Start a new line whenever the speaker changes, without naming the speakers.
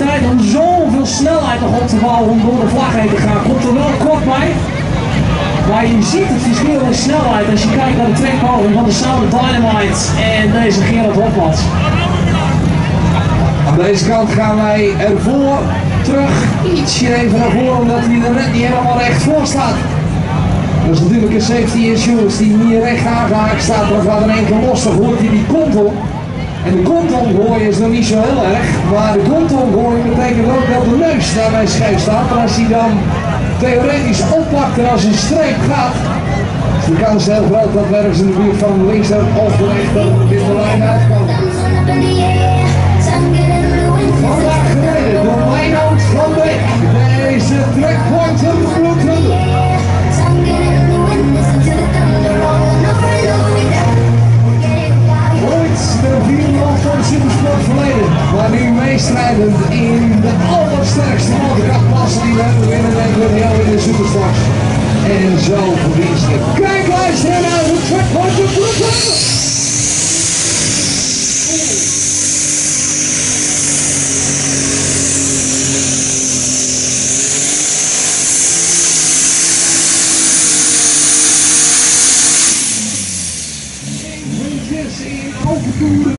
tijd om zoveel snelheid nog op te bouwen om door de vlag heen te gaan. Komt er wel kort bij. Maar je ziet het verschil in snelheid als je kijkt naar de twee pogingen van de Sound of Dynamite en deze Gerard Hofmans.
Aan deze kant gaan wij ervoor terug, ietsje even naar voren omdat hij er net niet helemaal recht voor staat. Dat is natuurlijk een safety issue, als die niet recht aangehaakt staat, dan gaat er één keer los, dan hoort hij die kontel. En de kontel gooien is nog niet zo heel erg, maar de kontel gooien betekent ook dat de neus daarbij scheef staat. En als hij dan theoretisch oppakt en als een streep gaat, is de kans heel groot dat we ergens in de buurt van links of de rechter in de lijn uitkomen. Vandaag gereden door Wijnand van Beek, deze trekpointer Bloedhoed. Ooit de vierman van de Supersport verleden, maar nu meestrijdend in de allersterkste motorkrachtklasse die we hebben binnen de heel in de Supersport. En zo verdienstelijk.